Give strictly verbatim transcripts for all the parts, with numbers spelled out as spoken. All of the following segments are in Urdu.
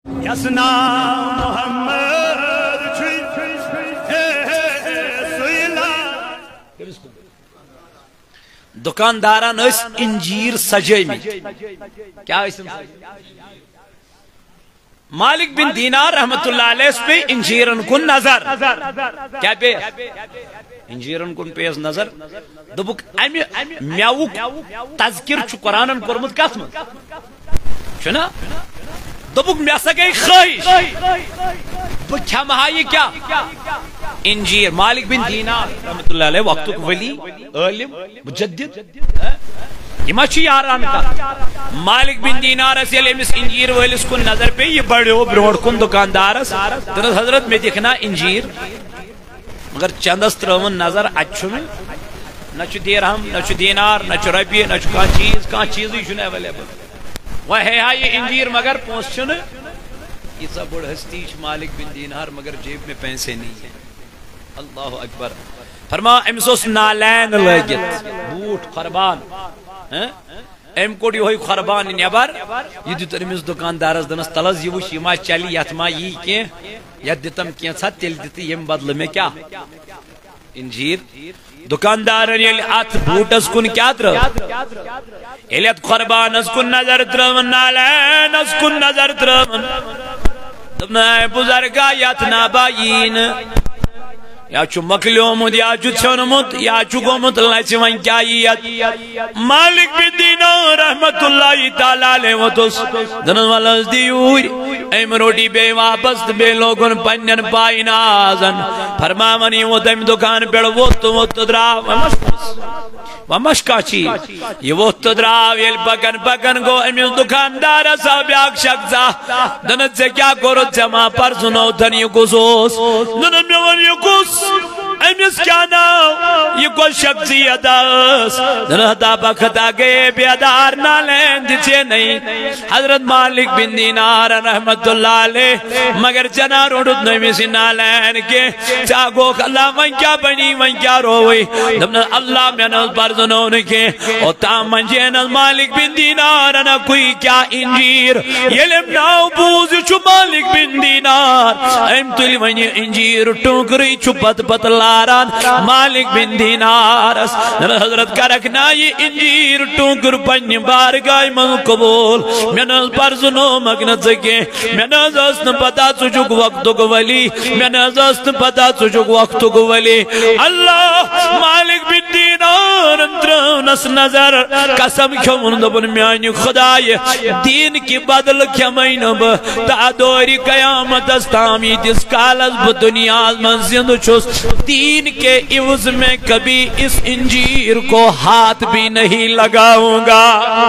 یسنا محمد دکانداران اس انجیر سجیمی کیا اس مالک بن دینار رحمت اللہ علیہ اس پہ انجیرن کن نظر کیا پہ انجیرن کن پیس نظر دبک امی میاوک تذکر چو قرآنن کرمت کس من چھنا دبک میاسا گئی خواہش بکھا مہائی کیا انجیر مالک بن دینار رحمت اللہ علیہ وقتک ولی علم مجدد یہ مچھی یاران کا مالک بن دینار اس یلی امس انجیر ویلس کن نظر پہ یہ بڑیو بروڑ کن دکاندار دنس حضرت میں دیکھنا انجیر مگر چندس ترون نظر اچھو میں نچو دیرہم نچو دینار نچو ربی نچو کان چیز کان چیز ہی چھنے اویلیبل وہ ہے یہ انجیر مگر پونس چھنے یہ سب بڑھ ہستیش مالک بن دینار مگر جیب میں پیسے نہیں ہیں اللہ اکبر فرما امسوس نالین لگت بوٹ خربان ایم کوڑی ہوئی خربان نیبر یہ دیتر امس دکاندارس دنس تلز یہ وش یہ ما چلی یت ما یہ کی یت دیتم کی سا تیل دیتی یم بدل میں کیا انجیر دکاندارن یل ات بوٹس کن کیا تر یل ات خربان اس کن نظر ترمن نالین اس کن نظر ترمن دبنا بزرگا یت نابائین یا چو مکلیومد یا چو چھنمد یا چو گومد اللہ سے وہیں کیا یہ مالک بن دینار رحمت اللہ تعالیٰ علیہ و تس دنس والز دیوری ایم روٹی بے واپس بے لوگن پنین پائن آزن فرما منی وہ دم دکان پیڑ وقت وقت دراو ومشکا چیز یہ وقت دراو یل پکن پکن گو امیز دکاندار صاحب یک شخصا دنس سے کیا کرد جمع پر سنو دنی کسوس دنس میں ونی کس امیس کیا ناو یہ کوئی شخصیت آس دنہتا بختا گئے بیادار نالین دیچے نہیں حضرت مالک بن دینار رحمت اللہ علیہ مگر جنا روڑت نوی سی نالین کے چاگو اللہ من کیا بنی من کیا روئی دبنا اللہ میں نظر برزنون کے او تام من جینز مالک بن دینار نا کوئی کیا انجیر یلم ناو بوز چو مالک بن دینار ایم تلی ونی انجیر ٹوکری چو پت پت لاران مالک بن دینار حضرت کا رکھنا یہ انجیر ٹوکر پنی بارگاہ من قبول میں نظر برزنو مگنت سکے میں نظر است پتا سجوک وقتو کو ولی میں نظر است پتا سجوک وقتو کو ولی اللہ مالک بن دینار اندرونس نظر قسم کیوں مندبن میانی خدای دین کی بدل کمین با تا دوری قیامت استامی دس کالز با دنیا من زند چھس دین کے عوض میں کبھی اس انجیر کو ہاتھ بھی نہیں لگاؤں گا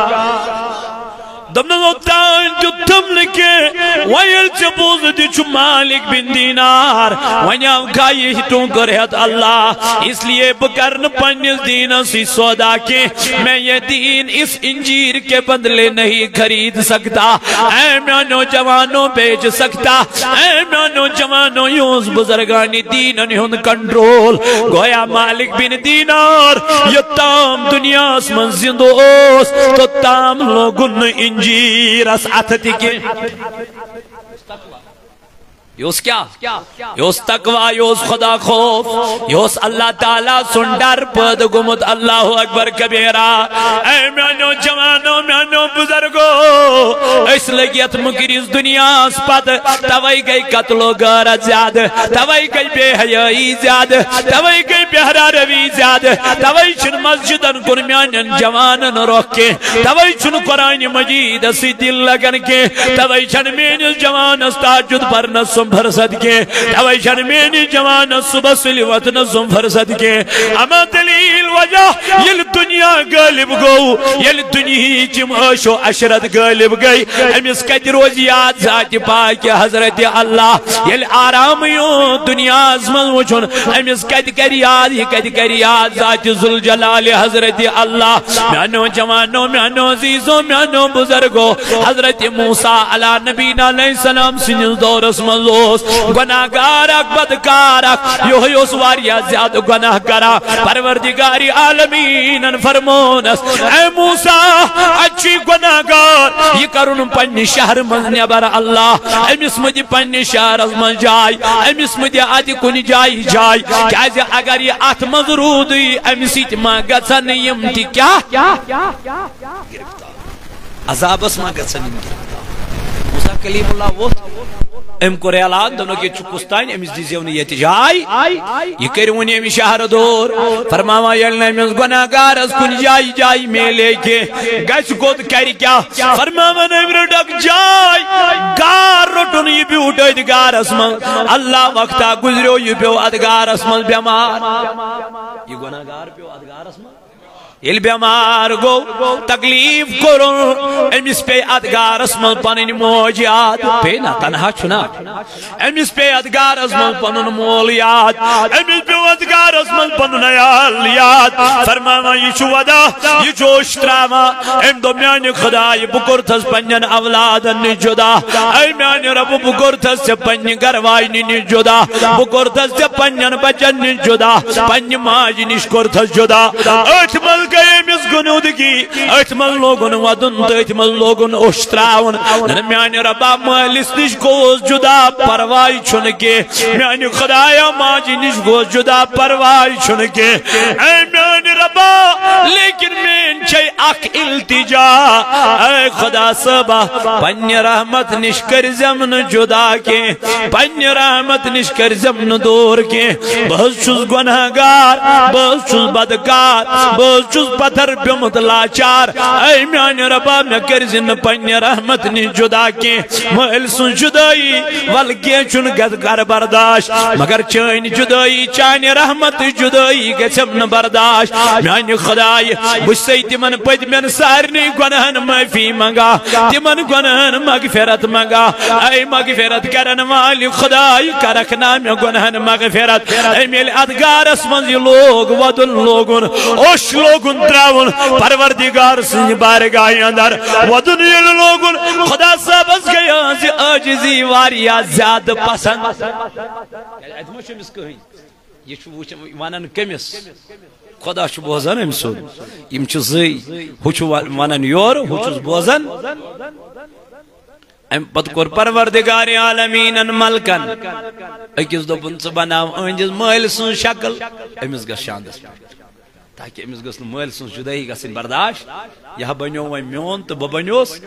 دمنا ہوتان جو تم لکے ویل چپوز دی چو مالک بن دینار ونیاو کائی ہتوں کرہت اللہ اس لیے بکرن پنیس دین سی سودا کے میں یہ دین اس انجیر کے بدلے نہیں خرید سکتا اے میں نوجوانوں بیچ سکتا اے میں نوجوانوں یوز بزرگانی دین انہوں کنٹرول گویا مالک بن دینار یہ تام دنیا اس من زندو اوس تو تام لوگن انجیر جیرس آتھتی کے یوس کیا یوس تقوی یوس خدا خوف یوس اللہ تعالیٰ سندر پد گمت اللہ اکبر کبیرہ اے میانو جوانو میانو بزرگو اس لگیت مکریز دنیا اس پد توائی گئی قتل و غارت زیاد توائی گئی بے حیائی زیاد توائی گئی بہرہ روی زیاد توائی چن مسجدن کن میانن جوانن روک کے توائی چن قرآن مجید اسی دل لگن کے توائی چن مین جوان استاجد پر نسم فرصد کے توائی شرمینی جوان صبح سلیوت نظم فرصد کے اما دلیل وجہ یل دنیا غالب گو یل دنیا جم عشو عشرت غالب گئی امیس کت روزیات ذات پاک حضرت اللہ یل آرام یوں دنیا ازمن وچن امیس کت کریاد ہی کت کریاد ذات ذوالجلال حضرت اللہ میانو جوانو میانو عزیزو میانو بزرگو حضرت موسیٰ علیہ نبینا علیہ السلام سنز دور اسمن اوس گناہگار اک بدکار اک یہ اوس واریا زیادہ گناہ کرا پروردگار عالمین فرمونس اے موسیٰ اچھی گناہگار یہ کرن پنی شہر من نبر اللہ امس مجھے پنی شہر من جائی امس مجھے آدھی کنی جائی جائی کیازے اگر یہ ات مز رودی امسیت ما گژھن یم تہ کیا عذابس ما گژھن یم گرفتار موسیٰ کلیم اللہ ووت ام کور اعلان دونوں کے چکستان امس دیزیون یہ جائی یہ کرون ام شہر دور فرماوا یل امس گناہگار اس کن جائی جائی میلے کے گس گود کر کیا فرماوا نمر ڈک جائی گار رٹن یہ بیو ادگار اسمن اللہ وقتا گزریو یہ بیو ادگار اسمن بیمار یہ گناہگار بیو ادگار اسمن یل بیمار گو تکلیف کرن امس پہ ادگار اسمن پنن موج یاد پہ نہ تنہا چھنا امس پہ ادگار اسمن پنن مول یاد امس پہ ادگار اسمن پنن عیال یاد فرماوا یہ چھو ودا یہ جوش تراما ام دو میان خدای بکرتس پنن اولادن جدا اے میان رب بکرتس سے پنن گروائی نی جدا بکرتس سے پنن بچن جدا پنن ماج نش کرتس جدا اٹھ مل گئے مس گنودگی اتمل لوگن ودن تو اتمل لوگن اشتراون میانی ربا مالس نش گوز جدا پروائی چھنکے میانی خدایا ماجی نش گوز جدا پروائی چھنکے اے میانی ربا لیکن مین چھے اک التجا اے خدا صبا پنی رحمت نش کر زمن جدا کے پنی رحمت نش کر زمن دور کے بہت چھز گناہگار بہت چھز بدکار بہت چھز پتھر پیمت لاچار اے میانی ربا میں کرزن پنی رحمت نی جدا کی محل سن جدائی والکی چون گد کر برداشت مگر چین جدائی چانی رحمت جدائی گسم برداشت میانی خدای بسیتی تمن پید من سارنی گناہن معافی منگا تمن گناہن مغفرت منگا اے مغفرت کرن والی خدای کرکنا میں گناہن مغفرت اے میل ادگار اسمنزی لوگ ودن لوگن اوش لوگن تراؤن پروردگار سنی بارگاہی اندر ودن یل لوگن خدا صاحب اس گیا زی آجزی واریا زیاد پسند ادمو شمس کہیں یہ چھو وانن کمیس خدا چھو بوزن امسود یم چھو زی ہو چھو وانن یور ہو چھو بوزن ام پت کور پروردگار عالمین ملکن اکیز دو پنس بناو انجز محل سن شکل امس گس شاندس تاکہ امس گس محل سن جدائی گسن برداشت یہ بنیو وی میون تو ببنیوس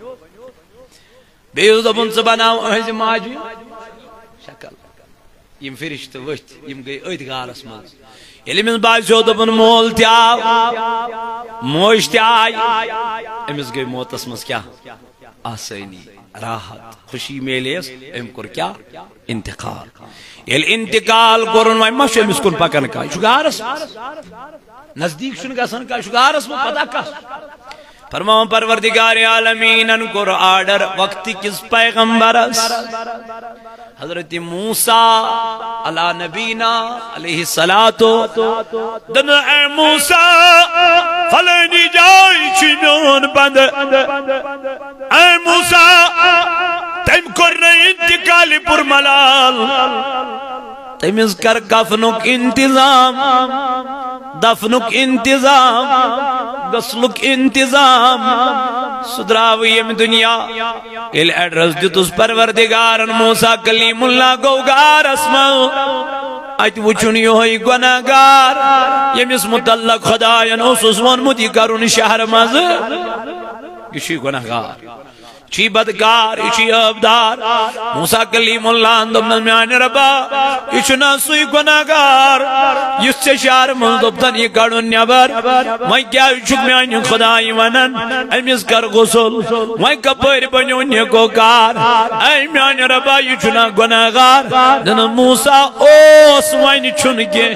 بیز دو پنس بناو انجز ماجی شکل یم فرشت وشت یم گئی ادگار اسماز یلی من باعثو دبن مول تیاو موش تیائی امس گئی موت اسماز کیا آسینی راحت خوشی میلیس ام کر کیا انتقال یل انتقال کرن وائی مشو امس کن پکن کا شگارس نزدیک شن گسن کا شگارس میں پتا کس فرماؤں پروردگار عالمین ان کر آڈر وقت کس پیغمبرس حضرت موسیٰ علی نبینا علیہ الصلاة دن اے موسیٰ فلنی جائی چینون بند اے موسیٰ تیم کرنے انتقالی پر ملال تیمیز کر کفنک انتظام دفنک انتظام غسلک انتظام سدراوی یم دنیا ایل ایڈرس دیتوس پروردگارن موسیٰ کلیم اللہ گوگار اسمو ات وچن یوہی گناہگار یمیس متعلق خدایان اوسوس ون مدی کرون شہر مز یشی گناہگار چی بدکار چی عبدار موسیٰ کلیم اللہ اندبنا میانی ربا اچنا سوی گناہگار اس سے شہر مندبتن یہ کڑن نیبر میں کیا چک میانی خدای ونن امیس کر غسل میں کپر بنیو نیکو کار اے میانی ربا اچنا گناہگار دن موسیٰ اوس وین چنکے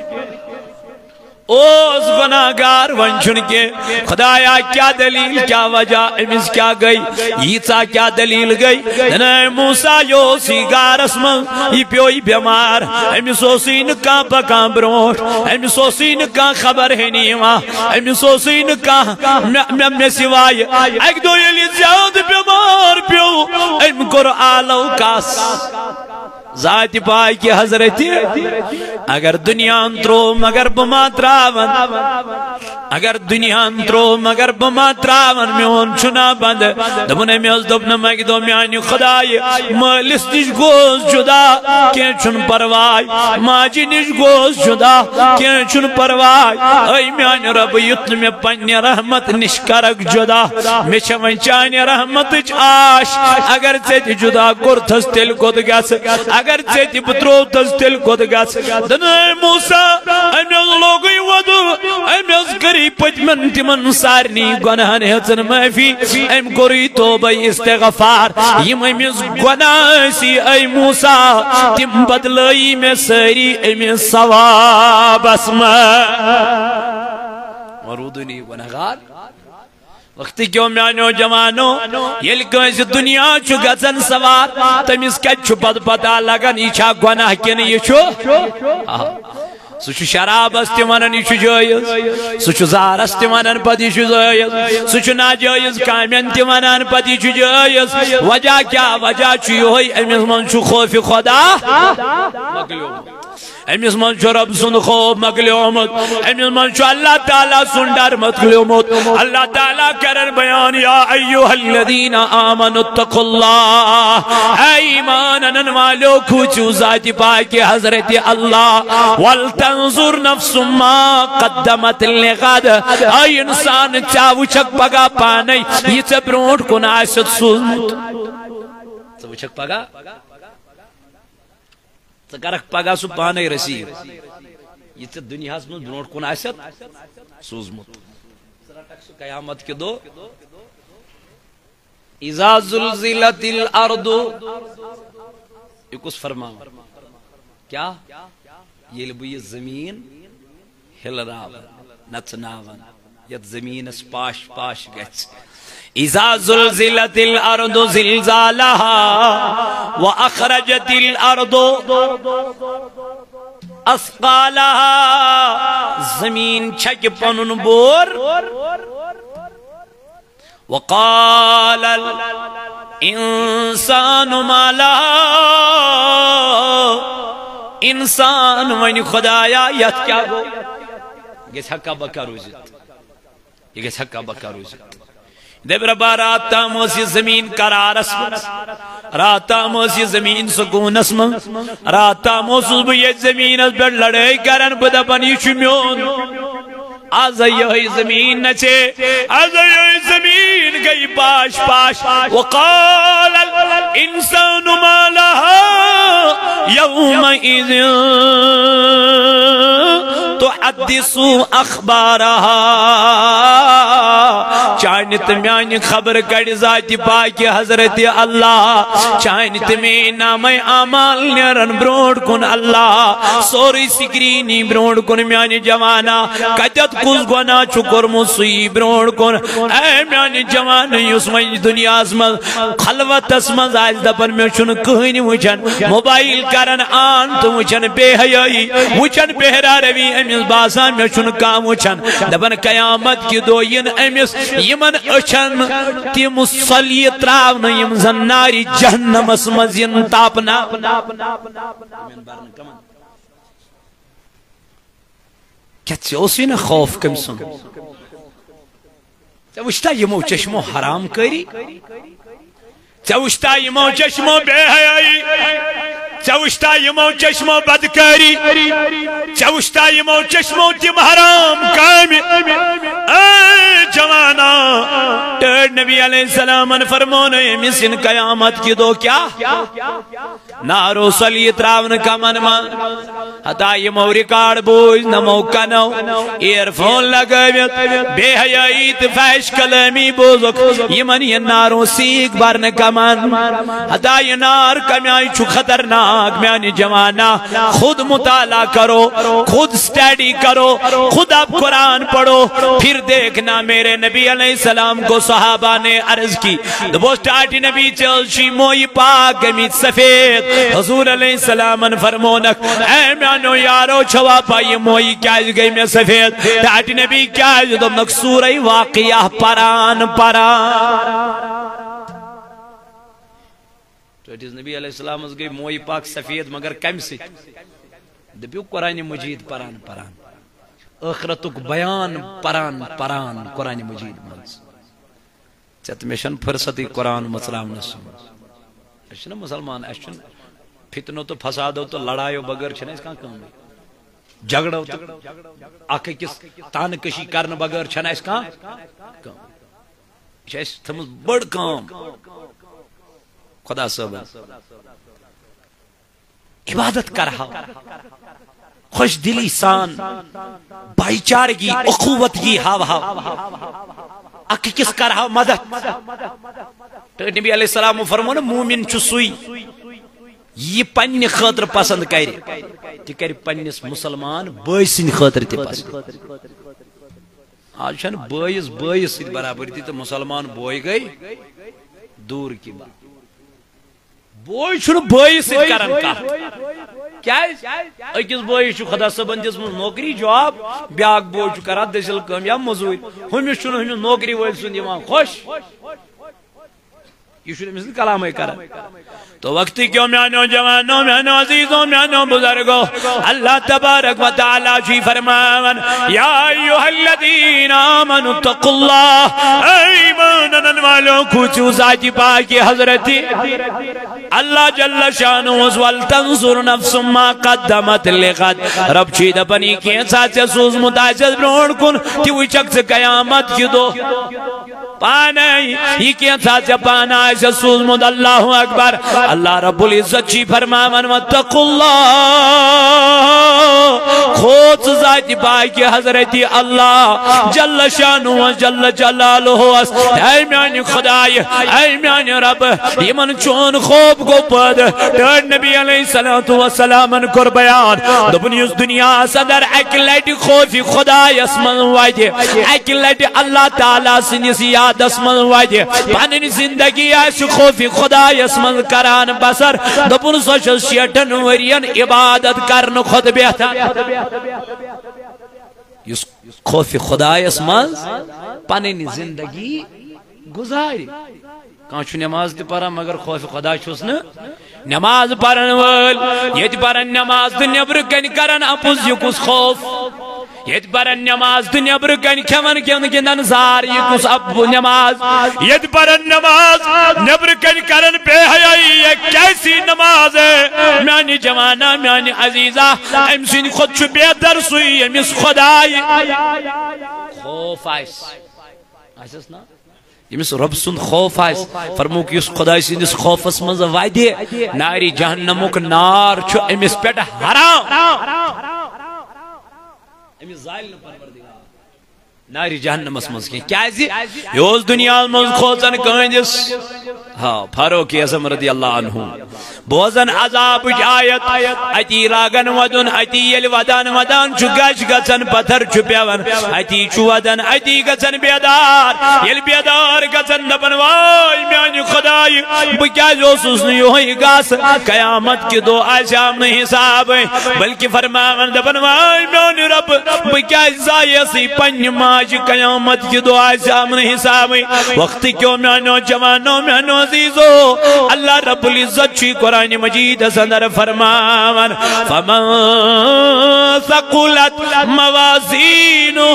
اوز گناہگار ونچن کے خدایا کیا دلیل کیا وجہ امیز کیا گئی ییتا کیا دلیل گئی دنائے موسیٰ یو سیگار اسمن یہ پیوئی بیمار امیز اوسی نکا پکا بروٹ امیز اوسی نکا خبر ہے نیوہ امیز اوسی نکا میں سوائی ایک دو یلی زیاد بیمار پیو ام کر آلو کاس ذات پاک حضرت اگر دنیا ترو مگر بما تراون اگر دنیا ترو مگر بما تراون میون چھنا بند دبن میز دبن مگدو میانی خدای مالس نش گوز جدا کی چھن پروائی ماجی نش گوز جدا کی چھن پروائی اے میانی رب یتن میں پنی رحمت نشکرک جدا میں چھویں چانی رحمت آش اگر ژےٚ جدا کورتھس تیل کود گژھ اگر ژےٚ بترو تس تیل کود گژھ دنے موسیٰ امیز لوگی ودر امیز کری پتمن تمن سارنی گناہن ہیچن معافی ام کوری توبہ استغفار یم امیز گناہ سی اے موسیٰ تم بدلائی میں ساری امیز ثواب اسما ورودنی گناہگار وقتی کیوں میانو جوانو یل کنس دنیا چھو گزن سوار تمیز کچ چھو پد پتا لگن یہ چھا گناہ کن یہ چھو سوچو شراب استی ونن یہ چھو جائز سوچو زار استی ونن پد یہ چھو جائز سوچو ناجائز کامین تی ونن پد یہ چھو جائز وجہ کیا وجہ چھو ہوئی امیز من چھو خوف خدا امیز من چھو رب سن خوف مگلیومت امیز من چھو اللہ تعالیٰ سن ڈر مگلیومت اللہ تعالیٰ کرن بیان یا ایوہ الذین آمنوا اتقوا اللہ اے ایمانن والو کھوچو ذات پاک حضرت اللہ والتنظر نفس ما قدمت لغد اے انسان چاو چک پگا پانی یہ سے برونٹ کن آسد سوزمت چاو چک پگا کرک پگا سو پانے رسیب یہ تو دنیا میں برونٹ کن آسد سوزمت قیامت کے دو اذا زلزلت الارض یہ کس فرما کیا یہ لبوی زمین ہل راون نچناون یت زمین اس پاش پاش گچ اذا زلزلت الارض زلزالها واخرجت الارض اسقالها زمین چھک پنن بور وقال الانسان ما لها انسان ون خدایا یت کیا گو یہ حقا بکا روزت یہ حقا بکا روزت دبر بارات موسی زمین قرار اسم راتا موسی زمین سکون اسم راتا موسی یہ زمین اس پر لڑائی کرن بدا بنی شمیون آز یہ زمین نچے آز یہ زمین گئی پاش پاش وقال الانسان ما لها يومئذ تحدث اخبارها چانت میان خبر کڑ ذات پاک حضرت اللہ چانت میں نام اعمال نیرن برونڈ کن اللہ سوری سکرینی برونڈ کن میان جوانا کتت کس گونا چکر مصوی برونڈ کن اے میان جوانا یسمج دنیا اسمد خلوت اسمد آج دپن میں چن کہنی وچن موبائل کرن آن تو وچن بے حیائی وچن بہرا روی امیز باسان میں چن کام وچن دپن قیامت کی دو ین امیز یمن اچھن تی مسلی تراؤن یم زن ناری جہنم اسمز ین تاپنا کیا چوسی نا خوف کم سن چوشتا یمو چشمو حرام کری چوشتا یمو چشمو بے حیائی چوشتا یمو چشمو بدکاری چوشتا یمو چشمو تیم حرام کامی اے جوانا ٹیڑ نبی علیہ السلام فرمونے مسن قیامت کی دو کیا نارو صلی تراون کا من مان حتا یمو ریکارڈ بوز نمو کنو ایر فون لگویت بے حیائیت فیش کلامی بوزک یمن یہ نارو سیک بارن کا من حتا یہ نار کمیائی چھو خطرناک میانی جوانا خود مطالعہ کرو خود سٹیڈی کرو خود آپ قرآن پڑھو پھر دیکھنا میرے نبی علیہ السلام کو صحابہ نے عرض کی دبو سٹاٹی نبی چلشی موئی پاک امیت سفید حضور علیہ السلام فرمونک اے میانو یارو چھوا پائی موئی کیا گئی میں سفید سٹاٹی نبی کیا دمک سورہ واقعہ پران پران ٹھٹس نبی علیہ السلام گئی موئی پاک سفید مگر کم سی دپیو قرآن مجید پران پران آخرتک بیان پران پران قرآن مجید منز چت میشن فرصتی قرآن مصرامنس اشنا مسلمان اشن فتنو تو فسادو تو لڑائیو بغیر چھنا اس کان کام جھگڑو تو آکے کس تان کشی کرن بغیر چھنا اس کان کام اس تھمز بڑ کام خدا صاحب عبادت کرہا خوش دلی سان بھائی چارگی اخوتگی ہاو ہاو اکی کس کرہا مدد نبی علیہ السلام فرمونا مومن چو سوئی یہ پنی خاطر پسند کری تی کری پنیس مسلمان بائیسین خاطر تی پسند آج چھن بائیس بائیس سید برابر تی تو مسلمان بوئی گئی دور کی بات بوئی چھن بائیس سید کرن کا کیا ہے اکیس بوئی چھو خدا صبن جس من نوکری جواب بیاگ بوئی چھو کرا دسل کم یا مزوئی ہمیش چھو ہمیش نوکری ویل سن دیوان خوش یہ شروع مثل کلام ہے کرا تو وقتی کیوں میانو جوانوں میانو عزیزوں میانو بزرگوں اللہ تبارک و تعالی جی فرمان یا ایوہ الذین آمنوا اتقوا اللہ ایمانن والوں کچھو ذاتی پاکی حضرتی اللہ جل شانو والتنظر نفس ما قدمت لغد رب چید اپنی کیسا سے سوز متاجد برون کن تیوی چکس قیامت کی دو پانائی یہ کیسا سے پانائی سے سوز مد اللہ اکبر اللہ رب العزت جی فرماون واتقوا اللہ خود ذات باقی حضرتی اللہ جل شانو و جل جلالہ اے میانی خدای اے میانی رب یہ من چون خوب کو پد تر نبی علیہ السلام کر بیان دبنی اس دنیا صدر ایک لیٹ خوفی خدای اسمن وائدے ایک لیٹ اللہ تعالیٰ سنیس یاد اسمن وائدے پانین زندگی ایس خوفی خدای اسمن کران بسر دبن سوشل شیٹن ورین عبادت کرن خود بیتا اس خوف خدای اسمان پانین زندگی گزاری کانچو نماز دی پارا مگر خوف خدا چھوس نا نماز پارن ول یہ پارن نماز دی نبر کن کرن اپوز یکوس خوف یہ پارن نماز دی نبر کن کمن کن گندن زار یکوس اب نماز یہ پارن نماز نبر کن کرن پہ حیائی یہ کیسی نماز ہے میانی جوانا میانی عزیزہ امسین خود چو بیدر سوئی امیس خدای خوف آئیس آئیس نا یمس رب سن خوف آئیس فرمو کہ اس خدای سن اس خوف اس منظر وائدے ناری جہنمک نار چھو امس پیٹ حرام امس زائل نہ پروردگار ناری جہنم اس منظر کی کیا ہے یوز دنیا منظر خوزن کہنجس ہاں فاروق اعظم رضی اللہ عنہ بوزن عذاب جایت اتی راگن ودن اتی یل ودن ودن چو گش گزن پتھر چو پیون اتی چو ودن اتی گزن بیدار یل بیدار گزن دبن وائی میانی خدای بکیا جو سوسنی ہوئی گاس قیامت کی دو آشام نہیں حساب بلکہ فرماون دبن وائی میانی رب بکیا زائیسی پنج ماج قیامت کی دو آشام نہیں حساب وقتی کیوں میانو جوانو میانو عزیزو اللہ رب العزت چی قرآن مجید صدر فرمان فمن ثقلت موازینہ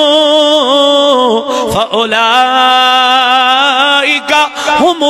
فأولئک هم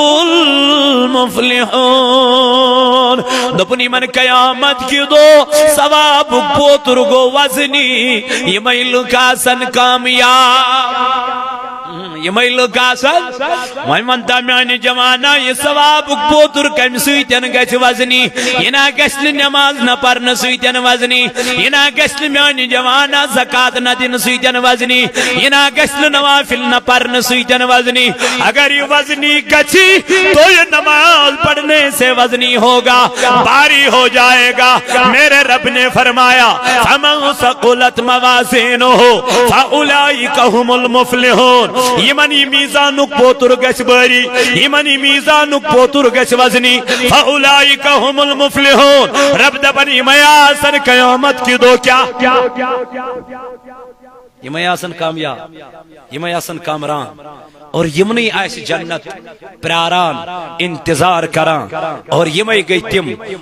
المفلحون دپنی من قیامت کی دو ثواب پوتر گو وزنی یہ میل کا سن کامیاب یہ میل کا سن میں منتا میانی جوانا یہ ثواب پوتر کم سویتن گچ وزنی یہ نا گسل نماز نہ پرن سویتن وزنی یہ نا گسل میانی جوانا زکاة نہ دن سویتن وزنی یہ نا گسل نوافل نہ پرن سویتن وزنی اگر یہ وزنی گچی تو یہ نماز پڑھنے سے وزنی ہوگا باری ہو جائے گا میرے رب نے فرمایا فَمَنْ ثَقُلَتْ مَوَازِينُهُ فَأُولَئِكَ هُمُ الْمُفْلِحُونَ یمنی میزانک پوتر گچ باری یمنی میزانک پوتر گچ وزنی فَأُولَئِكَ هُمُ الْمُفْلِحُونَ رب دبنی میاسن قیامت کی دو کیا یہ میاسن کامیاب یہ میاسن کامران اور یمنی آس جنت پراران انتظار کران اور یمئی گئی تم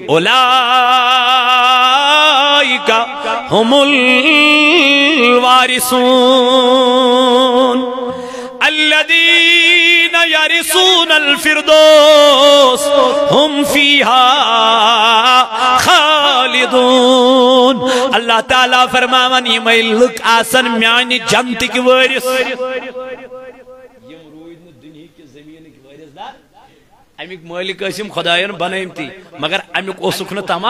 اولائکا ہم الوارثون الذین یرثون الفردوس ہم فیہا خالدون اللہ تعالیٰ فرماون یمئی لک آسن میانی جنت کی وارث امیک مالک اسم خدایان بنائیم تی مگر امیک اوسک نہ تما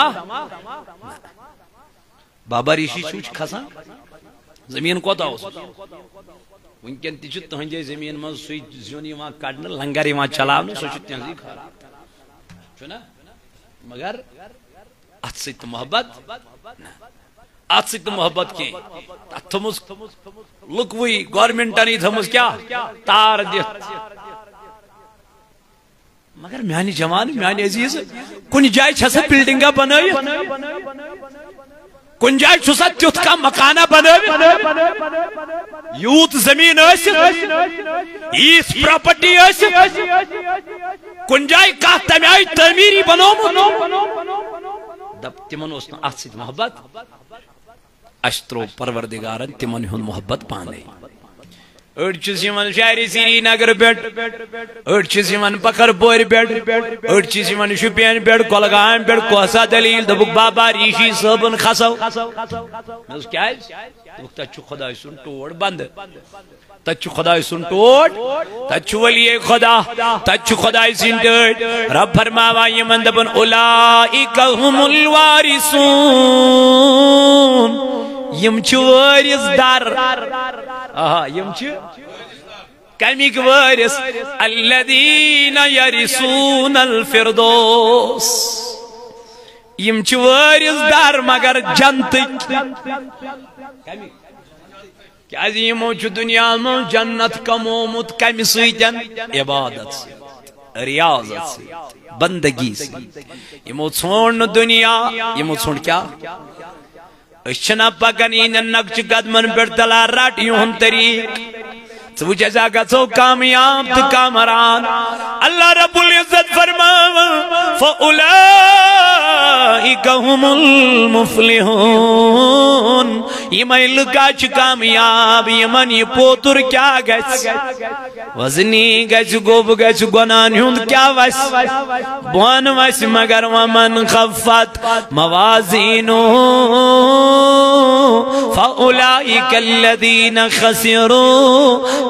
بابا ریشی چوچ کھسان زمین کوتا اوس ونکن تی چھ تہنجے زمین من سوی زیون یوان کڑن لنگر یوان چلاون سو چھ تہنزی خراب چھنا مگر ات سیت محبت ات سیت محبت کی تھمس لکوی گورنمنٹن تھمس کیا تار دت مگر میانی جوان میانی عزیز کن جائے چھسا بلڈنگا بنائی کن جائے چھسا تیوت کا مکانہ بنائی یوت زمین ایسی ایس پراپرٹی ایسی کن جائے کا تمیائی تعمیری بنو دب تمن اسنا احسید محبت اشترو پروردگارن تمن ہن محبت پانے اڑچس یمن شہری سری نگر بیٹ اڑچس یمن پکر پور بیٹ اڑچس یمن شپین بیٹ کولگام بیٹ کوسا دلیل دبک بابا ریشی صاحبن خسو میں اس کیا ہے دبک تچو خدا سن ٹوڑ بند تچو خدا سن ٹوڑ تچو ولی خدا تچو خدا سن ٹوڑ رب فرماوا یمن دبن اولائک هم الوارثون یم چھ وارث در آہا یم چھ کمیک وارث الذین یرثون الفردوس یم چھ وارث در مگر جنت کیا یمو چھ دنیا میں جنت کمومت کمی سیتن عبادت سے ریاضت سے بندگی سے یمو چھوڑ دنیا یمو چھوڑ کیا اشنا پاکنین نقش قدمن پر تلا راٹیوں ہم طریق سو جزا کا سو کامیاب تو کامران اللہ رب العزت فرماوا فَأُولَئِكَ هُمُ الْمُفْلِحُونَ یہ میں لکاچ کامیاب یہ من یہ پوتر کیا گیس وزنی گیس گوب گیس گنان ہند کیا ویس بوان ویس مگر ومن خفت موازینو فَأُولَئِكَ الَّذِينَ خَسِرُوا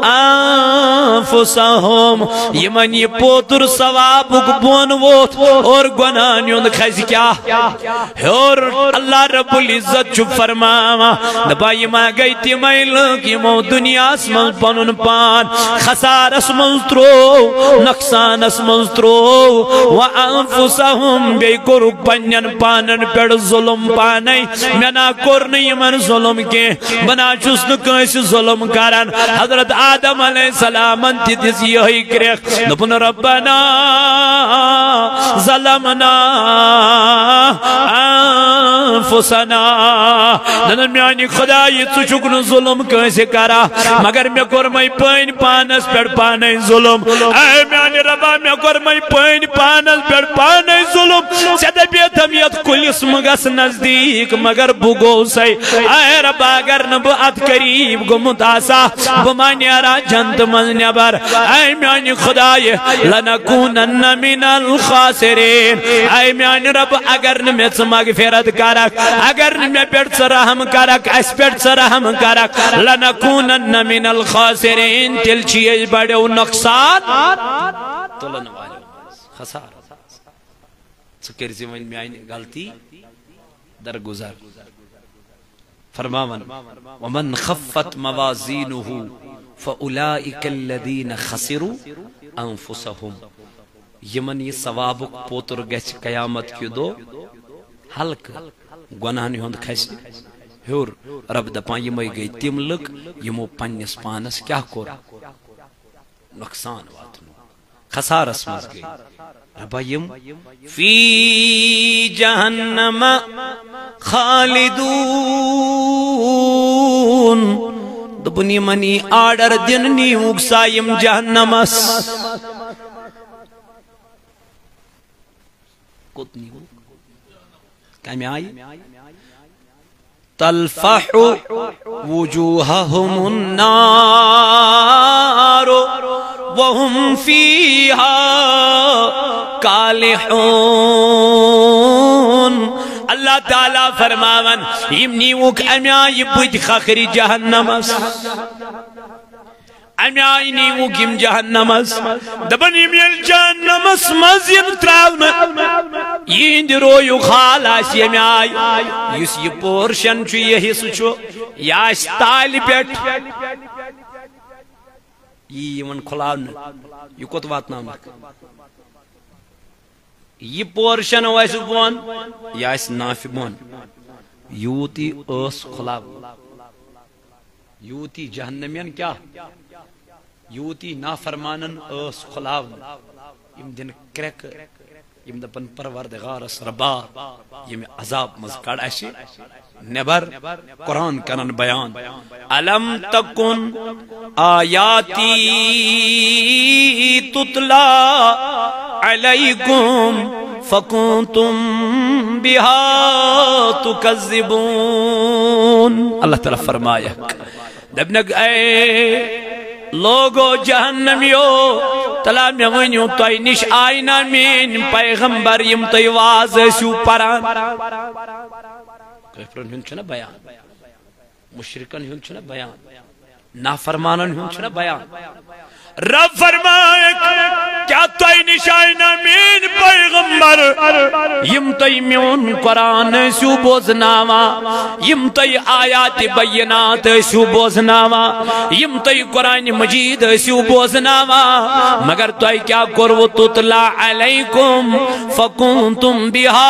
انفسهم یہ من یہ پوتر ثواب بون ووت اور گنانیون خیز کیا اور اللہ رب العزت چو فرماوا نبا یہ ماں گئی تی میلک یہ مو دنیا اسمال پنن پان خسار اسمال ترو نقصان اسمال ترو وانفسهم بے کرک پنین پانن پیڑ ظلم پانے منا کرنی من ظلم کے بنا چسن کیس ظلم کرن حضرت آدم علیہ السلام انتی تیسی یہی کرک نبن ربنا ظلمنا انفسنا ننن میانی خدای تو شکن ظلم کیسے کرا مگر میں کرمائی پین پانس پیڑ پانے ظلم اے میانی ربا میں کرمائی پین پانس پیڑ پانے ظلم سیدہ بیتمیت کل اسم گس نزدیک مگر بگو سے اے ربا اگر نبو ات قریب گمت آسا بمانی آرہ جنت من نبر اے میانی خدای لنکونن من الخاسرین اے میانی رب اگر نمیت مغفرت کرک اگر نمیت پیٹ سرحم کرک اس پیٹ سرحم کرک لنکونن من الخاسرین تل چیز بڑے و نقصان تلن والی خسار سکر زمین میانی غلطی در گزر فرماون ومن خفت موازینه فَأُولَئِكَ الَّذِينَ خَسِرُوا أَنفُسَهُمْ یمن یہ ثوابک پوتر گیچ قیامت کی دو حلق گناہنی ہوند کھیسی ہور رب دپان یمائی گئی تیم لک یمو پنیس پانس کیا کور نقصان واتنو خسار اسمز گئی ربا یم فی جہنم خالدون دبنی منی آڈر دن نیوک سایم جہنمس کت نیوک کمی آئی تلفح وجوہہم النار وهم فيها کالحون اللہ تعالیٰ فرماون یم نیوک امیائی بد خخری جہنمس امیائی نیوک یم جہنمس دبن یم یل جہنمس مزین تراؤن یند رویو خال آسی امیائی یس یہ پورشن چو یہ حصہ چو یا اس تالی پیٹ یہ من کھلاؤن یہ کت واتنام یہ پورشن ویسے بون یا اس نافی بون یوتی اس کھلاؤ یوتی جہنمین کیا یوتی نافرمانن اس کھلاؤ یم دن کرک یم دپن پروردگار ربا یم عذاب مزکڑ ایسی نبر قرآن کرن بیان علم تکن آیاتی تتلا علیکم فکنتم بها تکذبون اللہ تعالیٰ فرمایا دبنگ اے لوگو جہنمیو تلا میں ونیو توی نش آئینا مین پیغمبر یم توی واضح سو پران کفرن ہن چھنا بیان مشرکن ہن چھنا بیان نافرمانن ہن چھنا بیان رب فرمائے کیا توی نشائنا مین پیغمبر یم توی میون قرآن سو بوزناوا یم توی آیات بینات سو بوزناوا یم توی قرآن مجید سو بوزناوا مگر توی کیا کرو تطلع علیکم فکنتم بها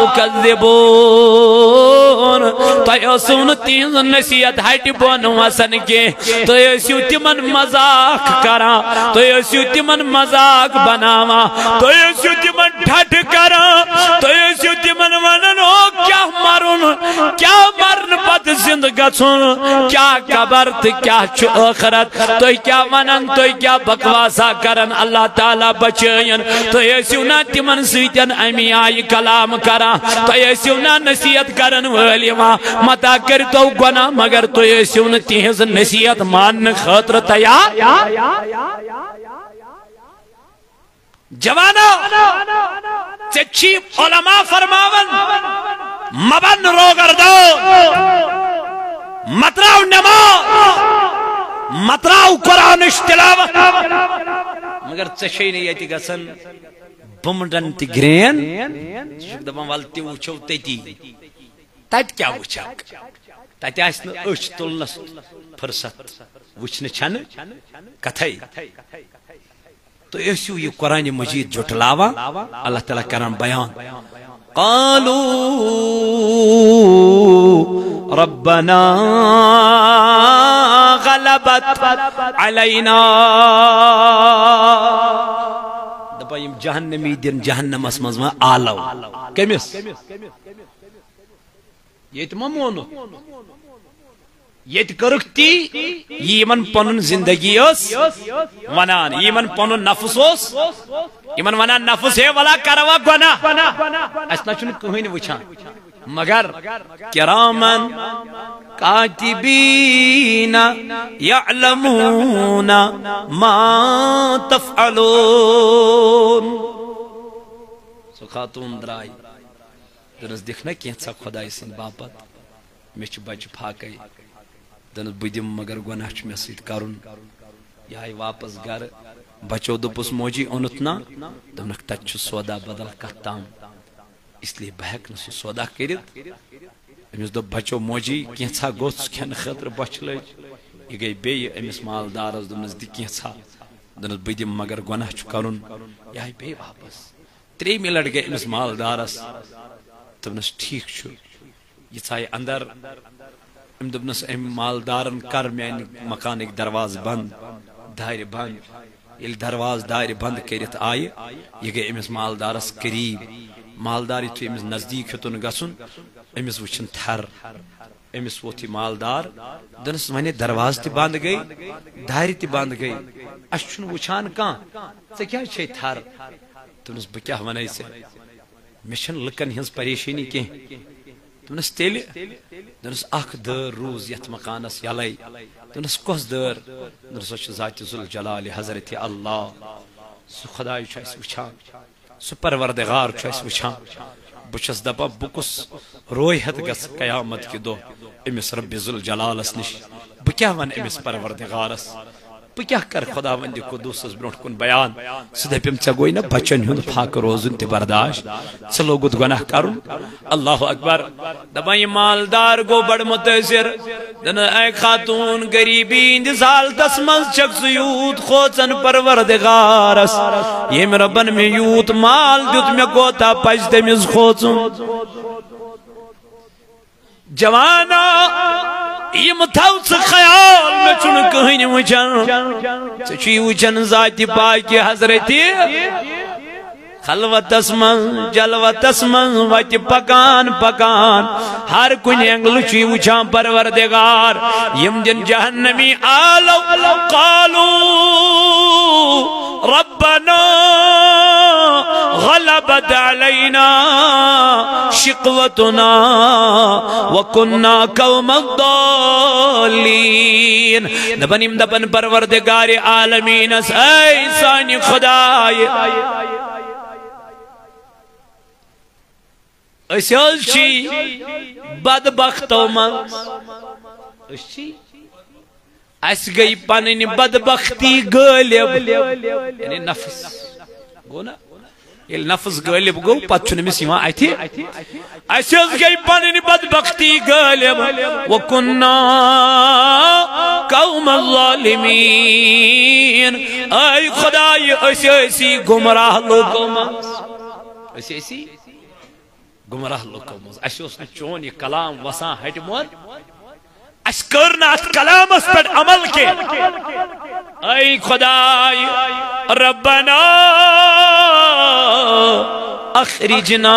تکذبون توی سون تین نصیت ہٹ بونو حسن کے توی سو تمن مزاق کرا تو یسیو تمن مزاق بناوا تو یسیو تمن ڈھٹ کرا تو یسیو تمن ونن ہو کیا مرن کیا مرن پت زندگتن کیا قبرت کیا چھو آخرت تو کیا ونن تو کیا بکواسا کرن اللہ تعالیٰ بچین تو یسیو نا تمن سویتن امی آئی کلام کرا تو یسیو نا نصیحت کرن ولیما متا کر تو گنا مگر تو یسیو نا تیز نصیحت مان خطر تیار جوانا چچی علماء فرماون مبن روگردو مطراو نماز مطراو قرآن اشتلاوت مگر چشی نہیں ایتی گسن بمڈن تی گرین شک دبان والتی وچھو تیتی تیت کیا وچھا تیت آسن اچھ تلنس فرصت وچھنے چھن کتھائی تو ایسیو یہ قرآن مجید جھٹلاوا اللہ تعالیٰ کرن بیان قالوا ربنا غلبت علینا دپا یم جہنمی دن جہنم اسمز ما آلو کمیس یہ تمام مونو یہ کرکتی یہ من پنن زندگی اس ونان یہ من پنن نفس اس یہ من ونان نفس ہے ولا کروا گنا اسنا چون کہیں وچھان مگر کرامن کاتبین یعلمون ما تفعلون سو خاتون درائی دنس دیکھنا کینسا خدای سن باپت میں چھ بچ پھاکے دنس بدم مگر گناہ چھ میں سیت کرن یہ واپس گھر بچو دپس موجی اونتنا دمنک تچ سودا بدل کتام اس لیے بہک نسو سودا کرت امس دو بچو موجی کینسا گوس کھن خطر بچ لج یہ گئی بے امس مالدارس دمنس دی کینسا دنس بدم مگر گناہ چھ کرن یہ بے واپس تری ملٹ گئے امس مالدارس دمنس ٹھیک چھو یہ تھا اندر ام دبنس ام مالدارن کر میان مکان ایک درواز بند دائر بند یل درواز دائر بند کرت آئے یہ گئی امس مالدارس قریب مالداری تو امس نزدیک ہتن گسن امس وچن تھر امس ووت یہ مالدار دنس ونے دروازہ تہ بند گئی دارِ تہ بند گئی اس چھن وچھان کان ژے کیا چھے تھر دنس بہ کیا ونے ژے مے چھن لکن ہنز پریشانی کی دنس تیل دنس اخ دور روز یت مکانس یلے دنس کس دور دنس چھ ذات ذوالجلال حضرت اللہ سہ خدای چھ اس وچھان سہ پروردگار چھ اس وچھان بچس دپا بکس رویت گس قیامت کی دو امس رب ذوالجلالس نش بہ کیا ون امس پروردگارس بہ کیا کر خدا وند قدوسس برونٹ کن بیان سہ دپم ژے گوئی نا بچن ہند پھاک روزن تہ برداشت ژے لوگت گناہ کرن اللہ اکبر دپان یہ مالدار گو بڑ متاثر دن اے خاتون غریبی ہندس حالتس مز چھک ژٕ یوت کھوژان پروردگارس یم ربن مے یوت مال دیت مے کوتا پز تمس کھوژن جوانا یم تھو ژٕ خیال مے چھُنہٕ کٕہٕنۍ وٕچھان ژےٚ چھُے وٕچھان ذاتِ پاکِ حضرتِ خلوتس من جلوتس من وت پکان پکان ہر کن اینگل چھُے وٕچھان پروردگار یم دن جہنمی آلو قالو ربنا غلبت علینا شقوتنا وکننا قوم الضالین دپن یم دپن پروردگار عالمینس اے سانی خدای اس چھی بدبختو من اس چھی اس گئی پنن بدبختی غالب یعنی نفس گو نا یہ نفس غالب گو پتہ چھُنہٕ أمِس یِوان اَتھِ اس گئی پنن بدبختی غالب وکننا قوم الظالمین اے خدای اس اسی گمراہ لوکو منٛز اس اسی گمراہ لوکو مز اس اس چون یہ کلام وسان ہٹ مون اس کرنا اس کلام اس پر عمل کے اے خدای ربنا اخرجنا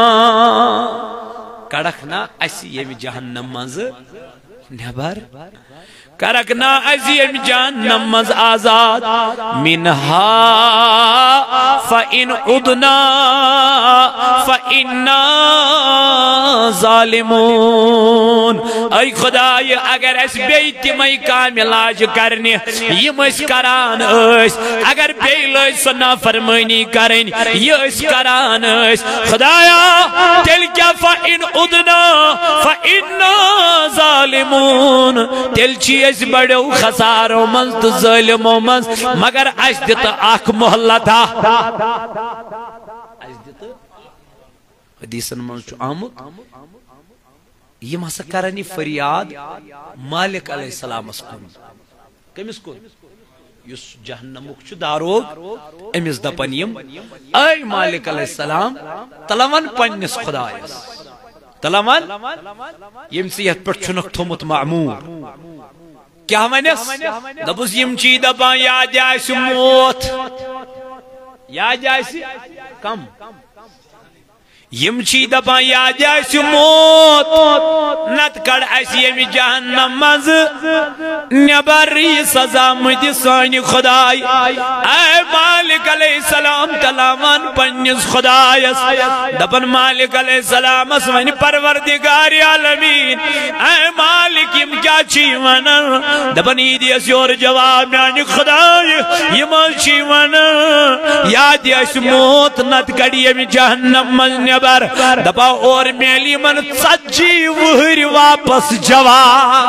کڑکنا اس یہ جہنم مز نبر کرکنا اس یہ جہنم مز آزاد منہا فَإِنْ عُدْنَا فَإِنَّا ظالمون اے خدای اگر اس بیتی میں کام علاج کرنی یم اس کران اس اگر بیل سنا فرمانی کرن یہ اس کران اس خدایا تل کیا فَإِنْ عُدْنَا فَإِنَّا ظالمون تل چی اس بڑو خسارو منز تو ظالمو منز مگر اس دیتا آکھ محلتا حدیثن من چھو آمد یہ مسا کرنی فریاد مالک علیہ السلام اس کن کمیس کن یس جہنمک چھو داروگ امیز دپنیم اے مالک علیہ السلام تلوان پنیس خدایس تلوان یم سیت پر چھنک تھومت معمور کیا ونیس دبوس یم چی دبان یاد آئیسی موت یاد آئیسی کم یم چی دبان یاد آئیسی موت نت کڑ ایسی یمی جہنم مز نبری سزا مجھ سانی خدای اے مالک علیہ السلام تلامان پنیس خدایس دبن مالک علیہ السلام اسوانی پروردگار عالمین اے مالک یم کیا چی ونن دبن ایدی اس یور جواب میانی خدای یم چی ونن یاد آئیسی موت نت کڑ یمی جہنم مز نبر دبا اور میلی من سچی وہر واپس جواب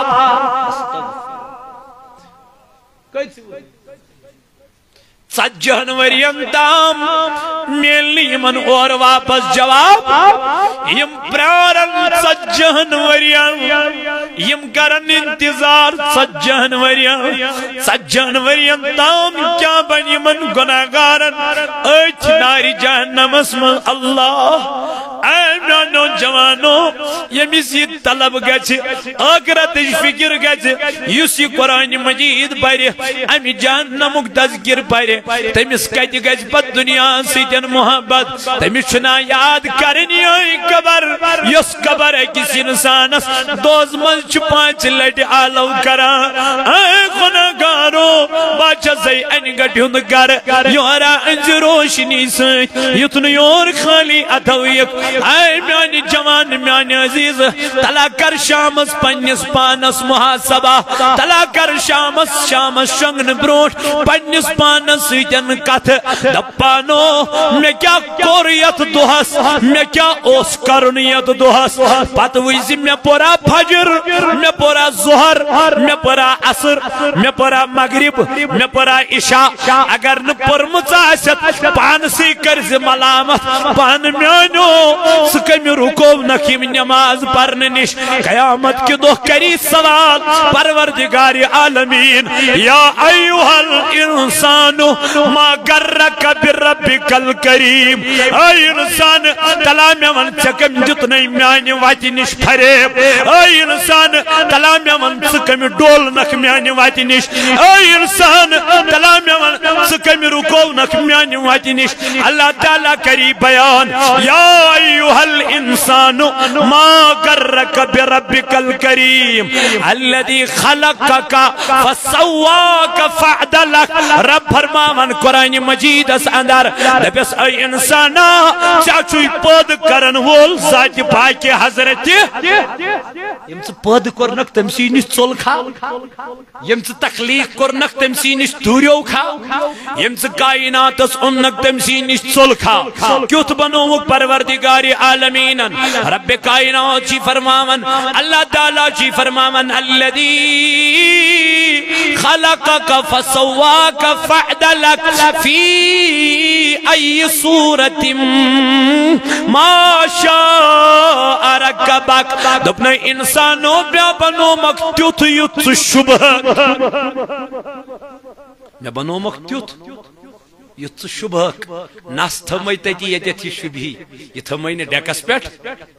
سجن ورین تام میلی من اور واپس جواب یم پرارن سجن ورین یم کرن انتظار سجن ورین سجن ورین تام کیا بنی من گناہگارن ایچ ناری جہنم اسم اللہ اے میانو جوانو یمیسی طلب گچ آخرت فکر گچ یوسی قرآن مجید پڑے امی جہنمک تذکر پڑے تمس کت گز پت دنیا سیتن محبت تمس چھنا یاد کرنی دنیای قبر یس قبر اکس انسانس دوز من چھ پانچ لٹ آلو کران اے گناہگارو باچا زی انگٹ ہند گر یورا انج روشنی سن یتن یور خالی اتویک اے میانی جوان میانی عزیز تلا کر شامس پنیس پانس محاسبہ تلا کر شامس شامس شنگن بروٹ پنیس پانس سیتن کت دپانو میں کیا کوریت دوہس میں کیا اوس کرنیت دوہس پت ویزی میں پورا فجر میں پورا ظہر میں پورا عصر میں پورا مغرب میں پورا عشاء اگر ن پرمت آست پانسی کرز ملامت پان میانو سکمی رکو نکیم نماز پرن نش قیامت کی دو کری سوال پروردگار عالمین یا ایوہ الانسانو ما گرک بربک الکریم اے انسان تلا میں من چکم جتنی میانی واتی نش پھریب اے انسان تلا میں من چکم ڈول نک میانی واتی نش اے انسان تلا میں من چکم رکو نک میانی واتی نش اللہ تعالیٰ کری بیان یا ایوہ الانسان ما گرک بربک الکریم الذي خلقک فسواک فعدلک رب فرماون قرآن مجید اس اندر دبس اے انسانا چاچوی پد کرن وول ذات پاک حضرت یم سے پد کرنک تمسی نش چول کھا یم سے تخلیق کرنک تمسی نش دوریو کھا یم سے کائنات اس انک تمسی نش چول کھا کیوت بنوک پروردگار عالمین رب کائنات چی فرماون اللہ تعالیٰ چی فرماون الذی خلقک فسواک فعدلک فی ای صورت ما شاء رکبک دپنے انسانو بیا بنو مکتیوت یت شبہ بیا بنو مکتیوت یت شبہ ناس تھمائی تیتی یتی شبہی یہ تھمائی نے ڈیکس پیٹ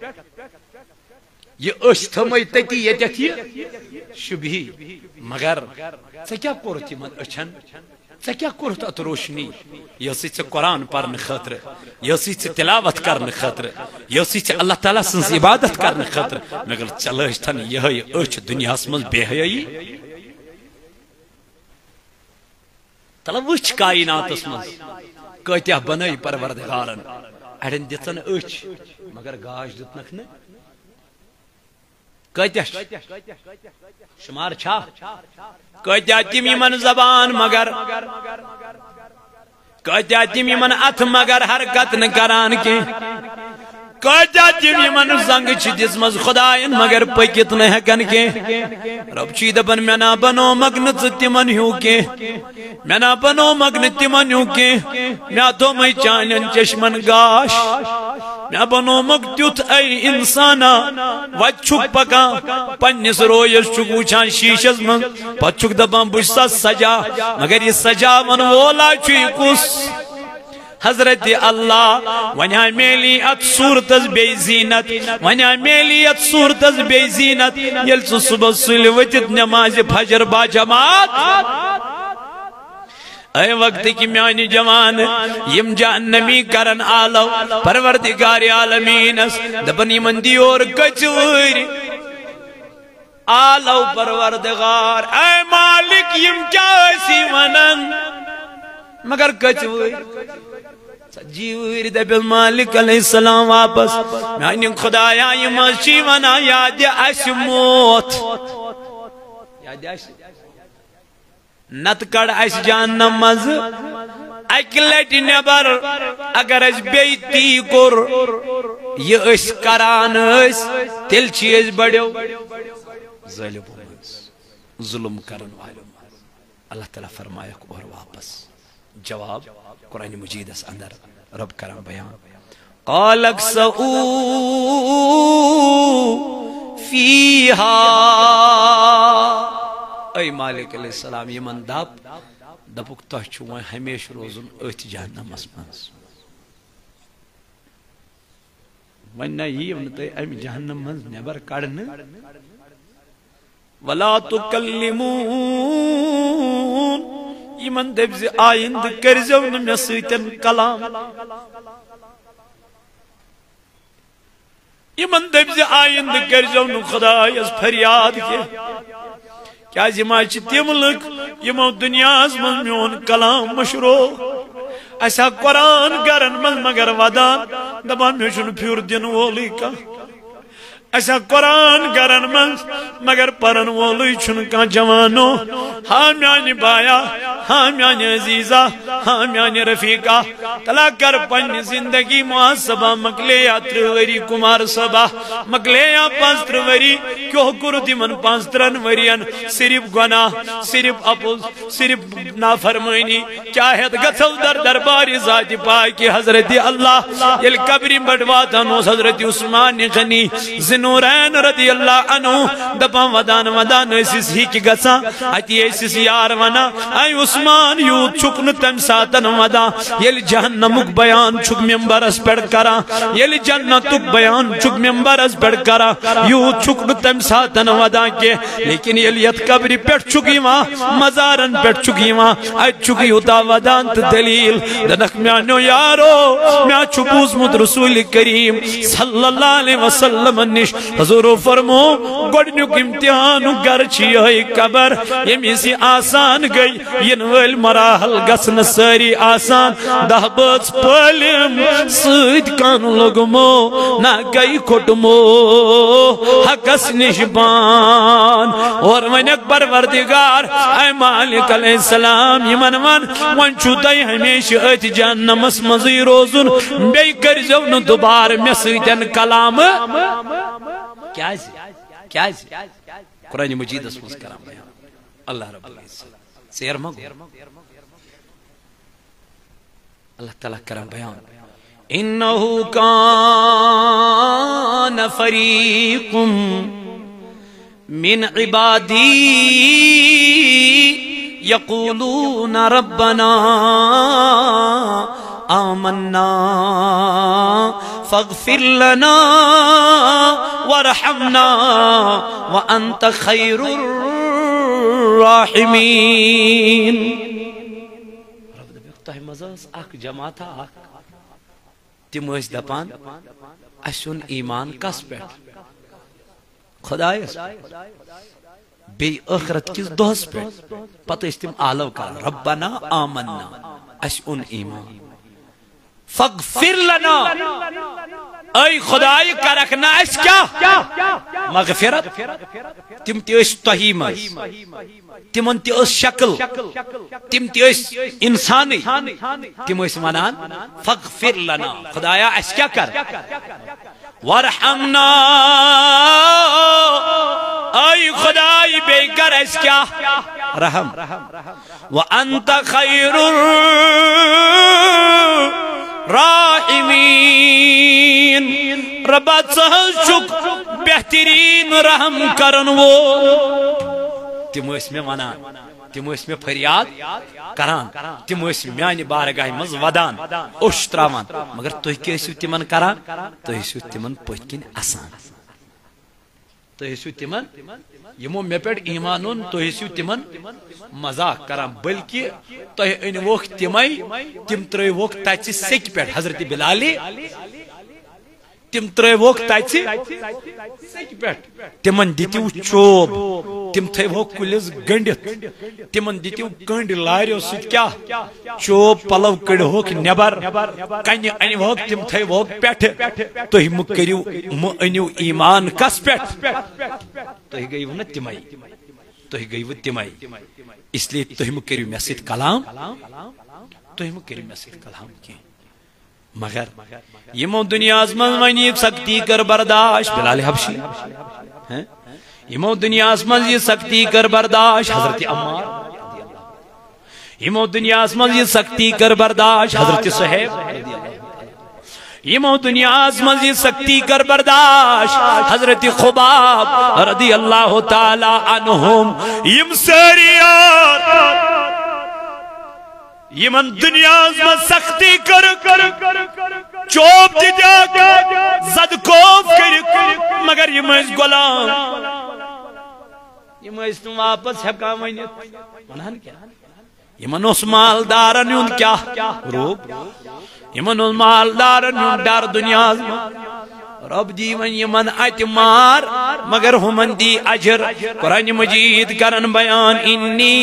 یہ اش تھمائی تیتی یتی شبہی مگر سے کیا کرتی من اچھن سے کیا کرت ات روشنی یہ سی سے قرآن پرن خطر یہ سی سے تلاوت کرن خطر یہ سی سے اللہ تعالیٰ سنس عبادت کرن خطر مگر چلش تھن یہ اچھ دنیا اسمز بے حیائی تلا وچ کائنات اسمز کتیا بنائی پروردگارن اڑن دتن اچھ مگر گاش دتنک نے کتیا شمار چھا کتیا تم یمن زبان مگر کتیا تم یمن اتھ مگر حرکت نہ کران کی کتیا تم یمن زنگ چھ دسمز خدائن مگر پکت نہ ہکن کی رب چی دپن میں نہ بنو مگن تمن ہیو کی میں نہ بنو مگن تمن ہیو کی میں تو میں چانن چشمن گاش میں بنو مگ تیت اے انسانا وچھک پکا پنس رویس چک وچھان شیشس من پچھک دپان بچ سجا مگر یہ سجا من وولا چھ کس حضرت اللہ ونیا میلی ات صورتز بے زینت ونیا میلی ات صورتز بے زینت یل سو صبح سل وتت نماز فجر با جماعت اے وقت کی میانی جوان یم جہنمی کرن آلو پروردگار عالمین دپن یمن دیور کچور آلو پروردگار اے مالک یم کیا اسی ونن مگر کچور جیور دپن مالک علیہ السلام واپس میانی خدایا یم اسی ونا یاد اس موت یاد اس نت کڑ اس جہنم مز اک لٹ نبر اگر اس بیتی کور یہ اس کران اس تیل چیز بڑیو ظلم ظلم کرن والو اللہ تعالیٰ فرمایا اور واپس جواب قرآن مجید اس اندر رب کرم بیان قال اکسعو فیہا اے مالک علیہ السلام یمن دب دبک تہ چون ہمیشہ روزن ات جہنم منز ون یم تہ ام جہنم منز نبر کڑن ولا تکلمون یمن دب آئند کرزو نہ مے سیتن کلام یمن دبز آئند کرزو نو خدایس فریاد کے کیا زما چھ تم لک یمو دنیا من میون کلام مشروع ایسا قرآن گرن من مگر ودان دبان میں چھن پھر دن وولی کا ایسا قرآن گرن من مگر پرن وولی چھن کا جوانو ہاں میانی بایا ہاں میانی عزیزہ ہاں میانی رفیقہ تلا کر پنی زندگی محاسبہ مکلے یا تروری کمار سبا مکلے یا پانس تروری کیوں کرتی من پانس ترن ورین صرف گناہ صرف اپوز صرف نافرمائنی چاہت گتھو در درباری ذات پاکی حضرت اللہ یل قبری بڑواتا نوز حضرت عثمان غنی زنورین رضی اللہ عنہ دپا ودان ودان ایسیس ہی کی گسا آتی ایسیس یار ونا آئی عثمان یو چکن تم ساتن ودا یل جہنمک بیان چک ممبر اس پڑ کرا یل جنتک بیان چک ممبر اس پڑ کرا یو چکن تم ساتن ودا کے لیکن یل یت قبری پیٹ چکی ماں مزارن پیٹ چکی ماں آئی چکی ہوتا ودان دلیل دنک میانو یارو میاں چپوز مد رسول کریم صلی اللہ علیہ وسلم نش حضور فرمو گوڑنیوک امتحانو گرچی ہوئی قبر یمی سی آسان گئی ینویل مراحل گسن ساری آسان دہبت پلیم سید کانو لگمو نا گئی کھٹمو حقس نشبان اور من اکبر وردگار اے مالک علیہ السلام یمن من ون چھوٹائی ہمیشہ ات جہنم اس مزی روزن بے کرزو نو دوبار میں سیدن کلام کیا ہے کیا ہے قرآن مجید اس مز کرام بیان اللہ رب العزت سیر مگو اللہ تعالیٰ کرام بیان انہو کان فریق من عبادی یقولون ربنا آمنا فاغفر لنا وارحمنا وانت خیر الراحمین رب دبیقتہ مزاز اک جماعتا اک تم اس دپان اسن ایمان کس پیٹ خدایس بی اخرت کس دوس پیٹ پتہ اس تم آلو کر ربنا آمنا اسن ایمان فاغفر لنا اے خدای کرکنا اس کیا مغفرت تم تی اس تحیمت تمن تی اس شکل تم تی اس انسانی تم اس منان فاغفر لنا خدایا اس کیا کر وارحمنا اے خدای بے کر اس کیا رحم وانت خیر راحمین ربا سہل شک بہترین رحم کرن وہ تم اس میں ونان تم اس میں فریاد کران تم اس میں میانی بارگاہ مز ودان اوش تراوان مگر تو کیسو تمن کران تو اسو تمن پتکن آسان تو اسو تمن یمو میں پیٹ ایمانون تو اسو تمن مزاق کران بلکہ تو ان وقت تمائی تم ترے وقت تاچی سیک پیٹ حضرت بلالی تم ترے وقت تاچی سیک پیٹ تمن دیتیو چوب تم تھے وہ کلیز گنڈت تمن دیتیو گنڈ لاریو سیت کیا چوب پلو کڑ ہوک نبر کنی این وقت تم تھے وقت پیٹ تو ہی مکریو معنیو ایمان کس پیٹ تو ہی گئی وہ نا تمائی تو ہی گئی وہ تمائی اس لیے تو ہی مکریو میسید کلام تو ہی مکریو میسید کلام کی مگر یمو دنیا ازمن ونی سکتی کر برداشت بلال حبشی یمو دنیا ازمن یہ سکتی کر برداشت حضرت عمار یمو دنیا ازمن یہ سکتی کر برداشت حضرت صحیب یمو دنیا ازمن یہ سکتی کر برداشت حضرت خباب رضی اللہ تعالی عنہم یم سریات یمن دنیا میں سختی کر چوب دیا زد کوف کر مگر یہ میں اس غلام یہ میں اس تم واپس ہکا ونیت ونہن کیا یہ من اس مالدارن یون کیا روب یہ من اس مالدارن یون ڈار دنیا رب دی ون یمن ات مار مگر ہمن دی اجر قرآن مجید کرن بیان انی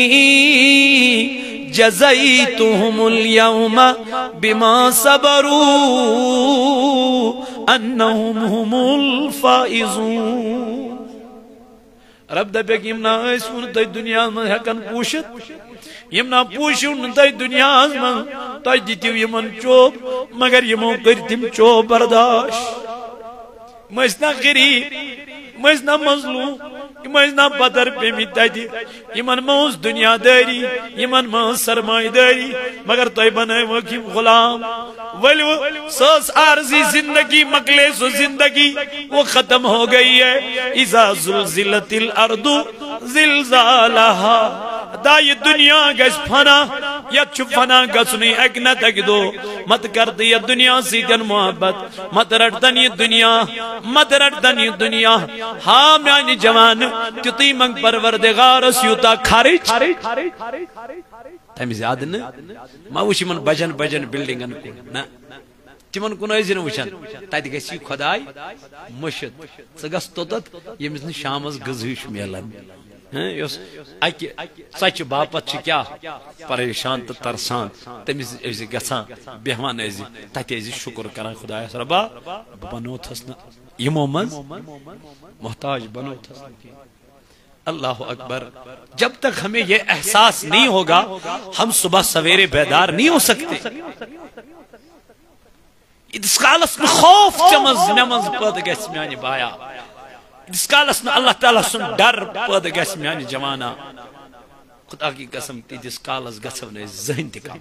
جزیتهم اليوم بما صبروا انہم هم الفائزون رب دبیک یمنا ایسون تی دنیا میں ہکن پوشت یمنا پوشون تی دنیا میں تی دیتیو یمن چوب مگر یمو کرتیم چوب برداشت مجھنا غریب مجھنا مظلوم مجھنا بدر پیمی تیدی یمن موز دنیا داری یمن موز سرمائی داری مگر توی بنائے وکیم غلام ولو سوس عارضی زندگی مقلیس و زندگی وہ ختم ہو گئی ہے اذا زلزلت الارض زلزالہا دا یہ دنیا گش فنا یا چھو فنا گسنی ایک نہ تک دو مت کر دی یہ دنیا سیدن محبت مت رٹدن یہ دنیا مت رٹدن یہ دنیا ہاں میانی جوان تیتی منگ پروردگار سیوتا کھاری تیمی زیادہ نا ما وشی من بجن بجن بلڈنگن نا تیمن کنو ایزی نوشن تایدی گیسی خدای مشد سگس توتت یہ مثل شامز گزیش میلن اکی سچ باپت چھ کیا پریشان تا ترسان تمیز ایزی گسان بیہوان ایزی تایتی ایزی شکر کران خدای ربا بنو تھسنا یمو منز محتاج بنو تھسنا اللہ اکبر جب تک ہمیں یہ احساس نہیں ہوگا ہم صبح سویرے بیدار نہیں ہو سکتے اس کالس میں خوف چمز نمز پد گیس میانی بایا اس کالس میں اللہ تعالیٰ سن ڈر پد گیس میانی جوانا خدا کی قسم تی جس کالس گسو نے ذہن تکام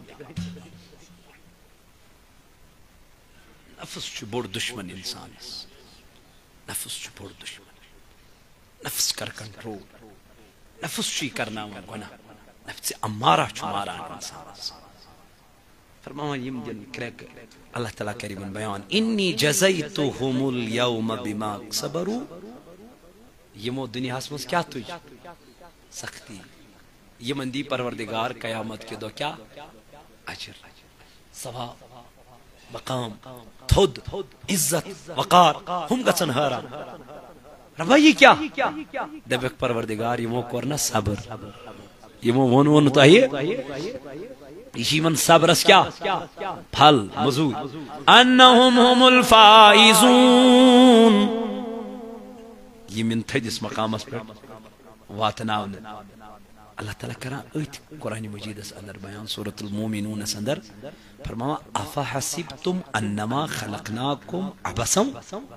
نفس چھ بڑ دشمن انسان نفس چھ بڑ دشمن نفس کر کنٹرول نفس چی کرنا وہ گناہ نفس امارہ چھ مارا انسان فرماؤں یم جن کریک اللہ تعالیٰ کریم بیان انی جزیتهم اليوم بما صبروا یمو دنیا اسمس کیا تجھ سختی یمن دی پروردگار قیامت کے دو کیا اجر ثواب مقام تھد عزت وقار ہم گچن حیران ربا یہ کیا دبک پروردگار یمو کرنا صبر یمو ون ون تاہیے اسی من صبرس کیا پھل مزور انہم هم الفائزون یہ من تھجس مقامس پر واتناون اللہ تعالیٰ کران ایت قرآن مجید اس اندر بیان سورة المومنون اس اندر فرماوا افحسبتم انما خلقناکم عبسا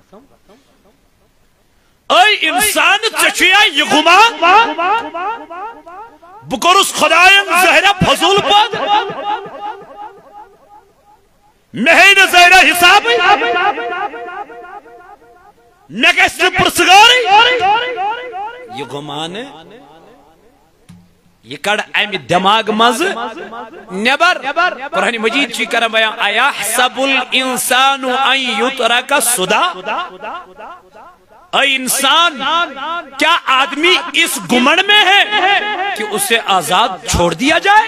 اے انسان چچیا یہ گمان بکرس خدایان زہرہ فضول پاد مہین زہرہ حساب نگست پرسگاری یہ گمان یہ کڑ امی دماغ مز نبر قرآن مجید چی کرم بیان ایحسب الانسان ان یترک صدا اے انسان کیا آدمی اس گمن میں ہے کہ اسے آزاد چھوڑ دیا جائے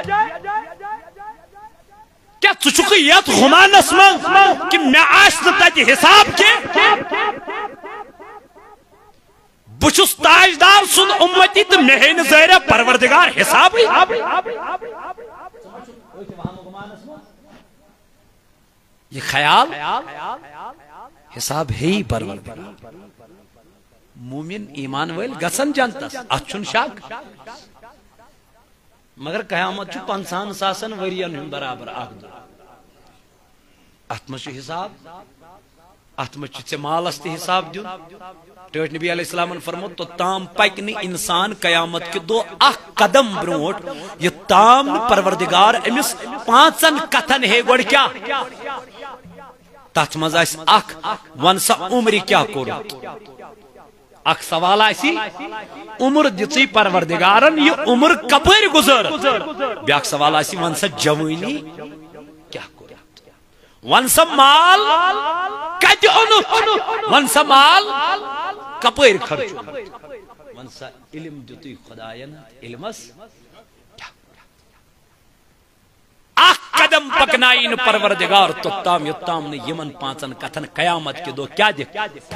کیا چچکیت غمان اسمان کہ میں آشت تک حساب کے بچس تاجدار سن امتی تو مہین زہرہ پروردگار حساب یہ خیال حساب ہے ہی پروردگار مومن ایمان ویل گسن جانتس اچھن شاک مگر قیامت چھو پانسان ساسن ورین ہم برابر آگ دو اتمش حساب اتمش چھ مالست حساب دیو ٹوٹ نبی علیہ السلام نے فرمو تو تام پکنی انسان قیامت کے دو اخ قدم بروٹ یہ تام پروردگار امس پانچن کتن ہے گوڑ کیا تات مز آئیس اخ ونسا عمری کیا کرو اخ سوال آئیسی عمر جتی پروردگارن یہ عمر کپر گزر بیاک سوال آئیسی ونسا جوانی کیا کرو ونسا مال کج انو ونسا مال کپر خرچو ونسا علم جتی خداینا علمس اخ قدم پکنائین پروردگار توتام یوتام نے یمن پانچن کتن قیامت کے دو کیا دیکھ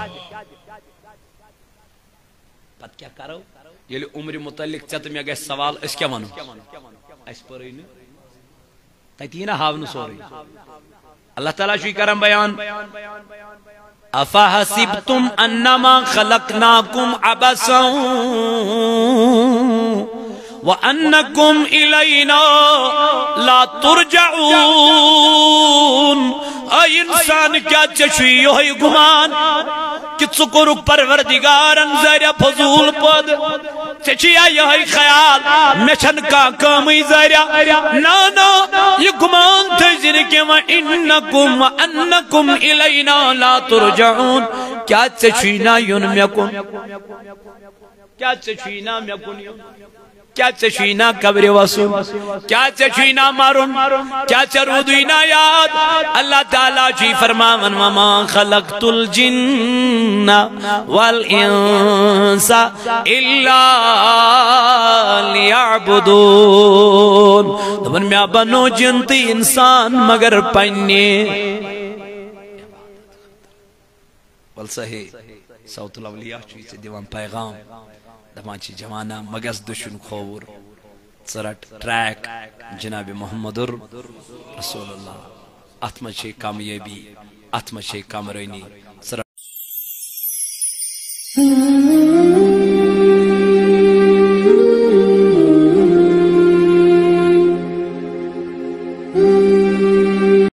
پت کیا کرو یہ عمر متعلق چت میں گئے سوال اس کیا منو اس پر ہی تیتین ہاون سوری اللہ تعالیٰ شوی کرم بیان افحسبتم انما خلقناکم عبسا وَأَنَّكُمْ إِلَيْنَا لَا تُرْجَعُونَ اے انسان کیا چشوی ہوئی گمان کہ چکرک پروردگارن زیرہ فضول پد چچیا یہ خیال میچن کا کامی زیرہ نانا یہ گمان تجن کہ وَإِنَّكُمْ وَأَنَّكُمْ إِلَيْنَا لَا تُرْجَعُونَ کیا چشوینا یون میکن کیا چشوینا میکن یون کیا چشوینا قبر وصول کیا چشوینا مارن کیا چرودوینا یاد اللہ تعالیٰ جی فرماون وما خلقت الجن والانس الا لیعبدون دبن میں بنو جنتی انسان مگر پنی والصحیح صوت الاولیاء چویچے دیوان پیغام دمانچی جوانا مگز دشن خور سرٹ ٹریک جناب محمد رسول اللہ اتمشی کامیابی اتمشی کامرینی سرٹ